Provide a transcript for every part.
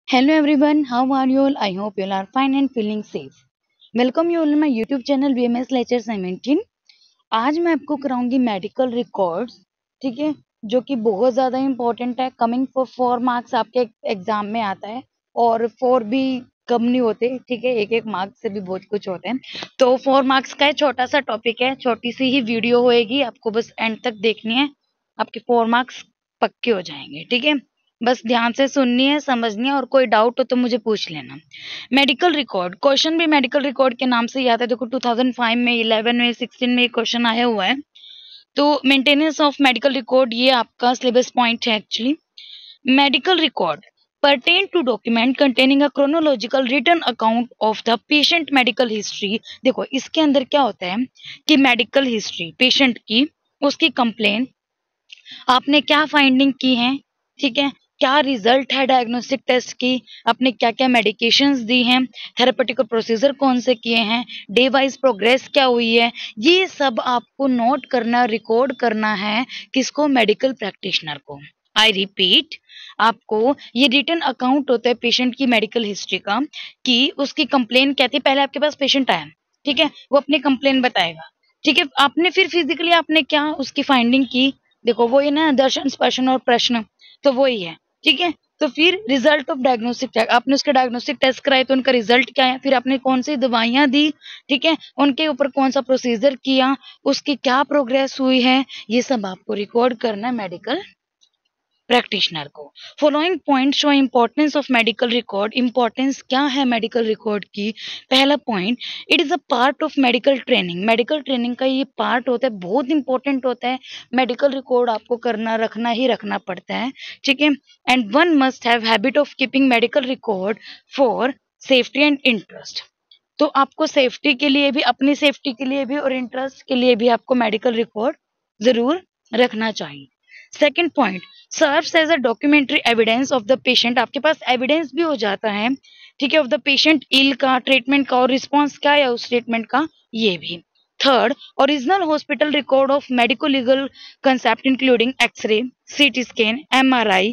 Hello everyone, how are you all? I hope you all are fine and feeling safe. Welcome you all in my YouTube channel BMS Lecture 17. आज मैं आपको कराऊंगी medical records, ठीक है, जो कि बहुत ज़्यादा इम्पोर्टेंट है। कमिंग फॉर 4 मार्क्स आपके एग्जाम में आता है और 4 भी कम नहीं होते, ठीक है, एक एक मार्क्स से भी बहुत कुछ होते हैं। तो 4 मार्क्स का छोटा सा टॉपिक है, छोटी सी ही वीडियो होएगी, आपको बस एंड तक देखनी है, आपके 4 मार्क्स पक्के हो जाएंगे, ठीक है। बस ध्यान से सुननी है, समझनी है, और कोई डाउट हो तो मुझे पूछ लेना। मेडिकल रिकॉर्ड क्वेश्चन भी मेडिकल रिकॉर्ड के नाम से ही आता है। देखो 2005 में, 11 में, 16 में क्वेश्चन आया हुआ है। तो मेंटेनेंस ऑफ मेडिकल रिकॉर्ड ये आपका सिलेबस पॉइंट है actually. Medical record pertain to document containing a chronological written account of the patient medical history। देखो इसके अंदर क्या होता है कि मेडिकल हिस्ट्री पेशेंट की, उसकी कंप्लेन, आपने क्या फाइंडिंग की है, ठीक है, क्या रिजल्ट है डायग्नोस्टिक टेस्ट की, आपने क्या क्या मेडिकेशंस दी हैं, थेरेपेटिकल प्रोसीजर कौन से किए हैं, डे वाइज प्रोग्रेस क्या हुई है, ये सब आपको नोट करना, रिकॉर्ड करना है। किसको? मेडिकल प्रैक्टिशनर को। आई रिपीट, आपको ये रिटन अकाउंट होता है पेशेंट की मेडिकल हिस्ट्री का, कि उसकी कंप्लेन क्या थी। पहले आपके पास पेशेंट आया, ठीक है, वो अपनी कंप्लेन बताएगा, ठीक है, आपने फिर फिजिकली आपने क्या उसकी फाइंडिंग की। देखो वो ही ना, दर्शन स्पर्शन और प्रश्न, तो वो ही है, ठीक है। तो फिर रिजल्ट ऑफ डायग्नोस्टिक टेस्ट, आपने उसके डायग्नोस्टिक टेस्ट कराए तो उनका रिजल्ट क्या है, फिर आपने कौन सी दवाइयां दी, ठीक है, उनके ऊपर कौन सा प्रोसीजर किया, उसकी क्या प्रोग्रेस हुई है, ये सब आपको रिकॉर्ड करना है मेडिकल प्रैक्टिशनर को। Following point show importance of medical record. Importance क्या है मेडिकल रिकॉर्ड की? पहला point, it is a part of medical training. Medical training का ये पार्ट होता है, बहुत इंपॉर्टेंट होता है। मेडिकल रिकॉर्ड आपको करना, रखना ही रखना पड़ता है, ठीक है। And one must have habit of keeping medical record for safety and interest. तो आपको सेफ्टी के लिए भी, अपनी सेफ्टी के लिए भी और इंटरेस्ट के लिए भी आपको मेडिकल रिकॉर्ड जरूर रखना चाहिए। Second point, serves as a documentary evidence of the patient. आपके पास एविडेंस भी हो जाता है, ठीक है, ऑफ द पेशेंट इल का, ट्रीटमेंट का, और रिस्पॉन्स क्या है उस ट्रीटमेंट का, ये भी। Third, original hospital record of medico legal concept including x ray, CT scan, MRI,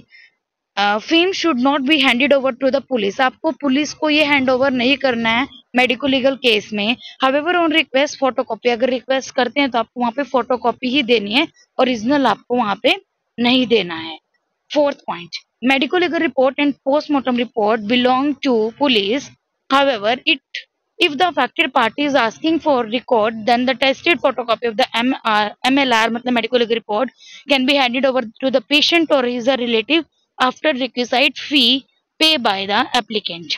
film should not be handed over to the police. आपको पुलिस को ये हैंड ओवर नहीं करना है मेडिको लीगल केस में। हावेवर ऑन रिक्वेस्ट फोटोकॉपी, अगर request करते हैं तो आपको वहां पे फोटोकॉपी ही देनी है, ओरिजिनल आपको वहां पे नहीं देना है। Fourth point, medico legal report and postmortem report belong to police. However it, if the affected party is asking for record, then the tested photocopy of the MLR मतलब medical legal report can be handed over to the patient or his relative after requisite fee pay by the applicant।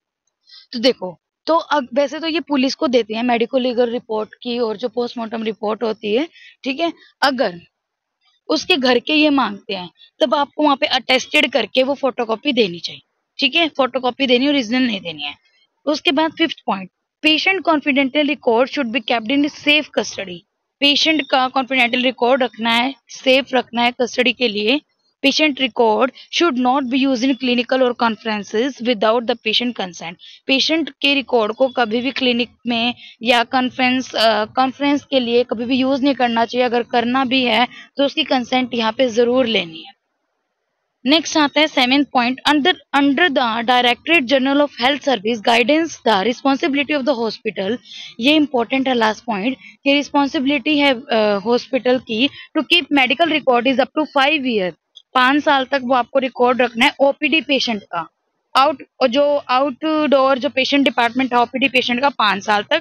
तो देखो, तो वैसे तो ये police को देते हैं मेडिको लीगल रिपोर्ट की और जो पोस्टमार्टम रिपोर्ट होती है, ठीक है। अगर उसके घर के ये मांगते हैं तब आपको वहां पे अटेस्टेड करके वो फोटोकॉपी देनी चाहिए, ठीक है, फोटोकॉपी देनी, ओरिजिनल नहीं देनी है। उसके बाद fifth point, patient confidential record should be kept in safe custody. Patient का कॉन्फिडेंशियल रिकॉर्ड रखना है, सेफ रखना है कस्टडी के लिए। Patient record should not be use in clinical और conferences without the patient consent. Patient के रिकॉर्ड को कभी भी क्लिनिक में या कॉन्फ्रेंस के लिए कभी भी यूज नहीं करना चाहिए। अगर करना भी है तो उसकी कंसेंट यहाँ पे जरूर लेनी है। नेक्स्ट आता है seventh point, under under the directorate general of health service guidance the responsibility of the hospital. ये इंपॉर्टेंट है लास्ट पॉइंट, कि रिस्पॉन्सिबिलिटी है हॉस्पिटल की to keep medical record is up to 5 year. 5 साल तक वो आपको रिकॉर्ड रखना है ओपीडी पेशेंट का। जो आउटडोर जो पेशेंट डिपार्टमेंट है ओपीडी पेशेंट का 5 साल तक,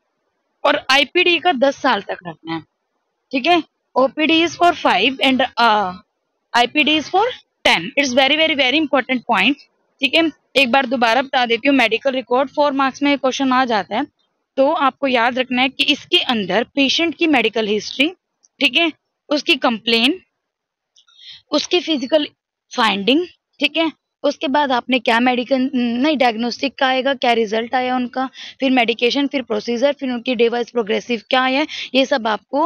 और आईपीडी का 10 साल तक रखना है, ठीक है। OPD is for 5 and IPD is for 10। It's very very very important point, ठीक है। एक बार दोबारा बता देती हूँ, मेडिकल रिकॉर्ड 4 मार्क्स में क्वेश्चन आ जाता है, तो आपको याद रखना है कि इसके अंदर पेशेंट की मेडिकल हिस्ट्री, ठीक है, उसकी कंप्लेन, उसकी फिजिकल फाइंडिंग, ठीक है, उसके बाद आपने क्या मेडिकल नहीं, डायग्नोस्टिक का आएगा, क्या रिजल्ट आया उनका, फिर मेडिकेशन, फिर प्रोसीजर, फिर उनकी डे वाइज प्रोग्रेसिव क्या है, ये सब आपको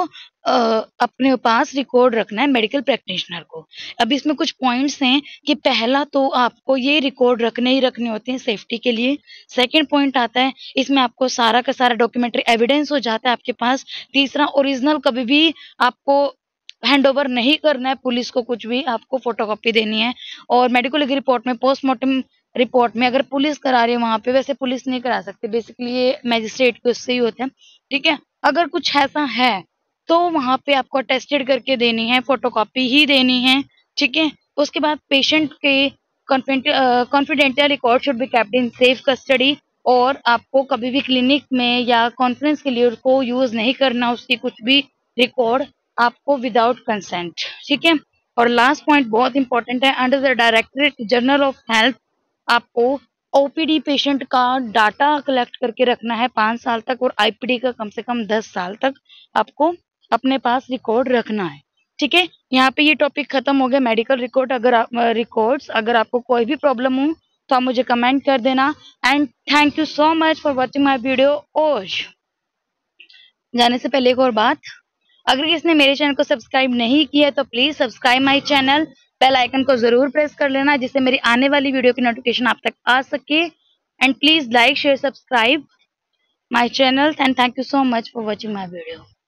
अपने पास रिकॉर्ड रखना है मेडिकल प्रैक्टिशनर को। अब इसमें कुछ पॉइंट्स हैं कि पहला तो आपको ये रिकॉर्ड रखने ही रखने होते हैं सेफ्टी के लिए। सेकंड पॉइंट आता है, इसमें आपको सारा का सारा डॉक्यूमेंट्री एविडेंस हो जाता है आपके पास। तीसरा, ओरिजिनल कभी भी आपको हैंड ओवर नहीं करना है पुलिस को, कुछ भी आपको फोटोकॉपी देनी है। और मेडिकल रिपोर्ट में पोस्टमार्टम रिपोर्ट में, अगर पुलिस करा रही है वहाँ पे, वैसे पुलिस नहीं करा सकते, बेसिकली ये मैजिस्ट्रेट के उससे ही होते हैं, ठीक है। अगर कुछ ऐसा है तो वहाँ पे आपको अटेस्टेड करके देनी है, फोटोकॉपी ही देनी है, ठीक है। उसके बाद पेशेंट के confidential record should be kept in safe custody, और आपको कभी भी क्लिनिक में या कॉन्फ्रेंस के लिए उसको यूज नहीं करना, उसकी कुछ भी रिकॉर्ड आपको विदाउट कंसेंट, ठीक है। और लास्ट पॉइंट बहुत इंपॉर्टेंट है, under the directorate general of health आपको ओपीडी पेशेंट का डाटा कलेक्ट करके रखना है 5 साल तक, और आईपीडी का कम से कम 10 साल तक आपको अपने पास रिकॉर्ड रखना है, ठीक है। यहाँ पे ये टॉपिक खत्म हो गया मेडिकल रिकॉर्ड। अगर आप रिकॉर्ड्स, अगर आपको कोई भी प्रॉब्लम हो तो आप मुझे कमेंट कर देना। And thank you so much for watching my video. और जाने से पहले एक और बात, अगर किसने मेरे चैनल को सब्सक्राइब नहीं किया तो please subscribe my channel, bell icon को जरूर प्रेस कर लेना जिससे मेरी आने वाली वीडियो की नोटिफिकेशन आप तक आ सके। And please like share subscribe my channel and thank you so much for watching my video.